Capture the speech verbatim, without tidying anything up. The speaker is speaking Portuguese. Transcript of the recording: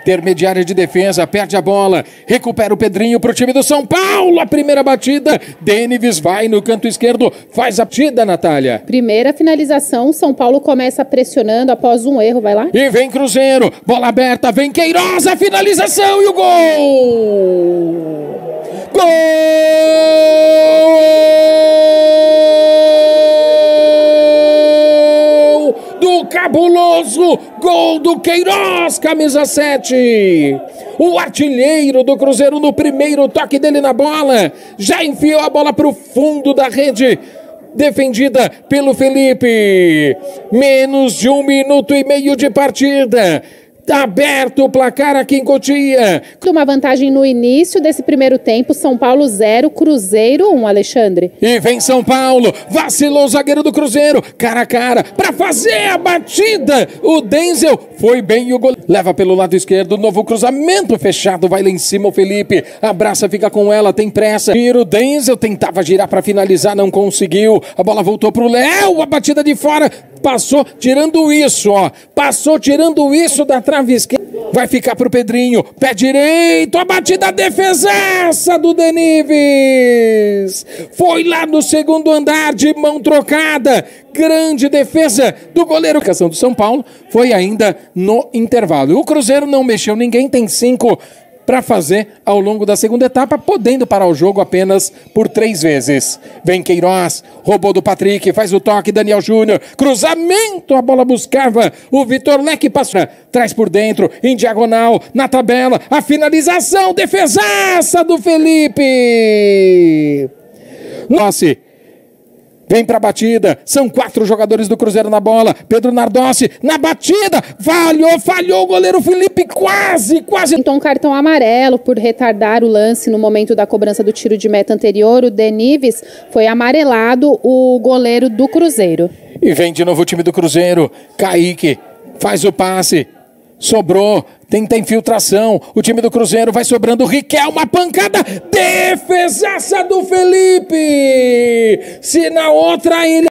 Intermediária de defesa, perde a bola, recupera o Pedrinho para o time do São Paulo, a primeira batida, Denives vai no canto esquerdo, faz a batida, Natália. Primeira finalização, São Paulo começa pressionando após um erro, vai lá. E vem Cruzeiro, bola aberta, vem Queiroz, a finalização e o gol! Gol! Do cabuloso, gol do Queiroz, camisa sete. O artilheiro do Cruzeiro no primeiro toque dele na bola, já enfiou a bola para o fundo da rede, defendida pelo Felipe. Menos de um minuto e meio de partida. Tá aberto o placar aqui em Cotia. Uma vantagem no início desse primeiro tempo, São Paulo zero, Cruzeiro um, Alexandre. E vem São Paulo, vacilou o zagueiro do Cruzeiro, cara a cara, para fazer a batida. O Denzel foi bem e o gol leva pelo lado esquerdo, novo cruzamento fechado, vai lá em cima o Felipe, abraça, fica com ela, tem pressa. Tira o Denzel, tentava girar para finalizar, não conseguiu. A bola voltou pro Léo, a batida de fora, passou tirando isso, ó, passou tirando isso da trave esquerda. Vai ficar pro Pedrinho, pé direito, a batida defesaça do Denives. Foi lá no segundo andar de mão trocada. Grande defesa do goleiro. A questão do São Paulo foi ainda no intervalo. O Cruzeiro não mexeu ninguém, tem cinco para fazer ao longo da segunda etapa, podendo parar o jogo apenas por três vezes. Vem Queiroz, roubou do Patrick, faz o toque, Daniel Júnior, cruzamento, a bola buscava, o Vitor Leque passou, traz por dentro, em diagonal, na tabela, a finalização, defesaça do Felipe. Nossa, vem pra batida, são quatro jogadores do Cruzeiro na bola, Pedro Nardossi na batida, falhou, falhou o goleiro Felipe, quase, quase. Então um cartão amarelo por retardar o lance no momento da cobrança do tiro de meta anterior, o Denives foi amarelado, o goleiro do Cruzeiro. E vem de novo o time do Cruzeiro, Kaique faz o passe, sobrou, tenta infiltração, o time do Cruzeiro vai sobrando, Riquelme, uma pancada, defesaça do Felipe, se na outra ele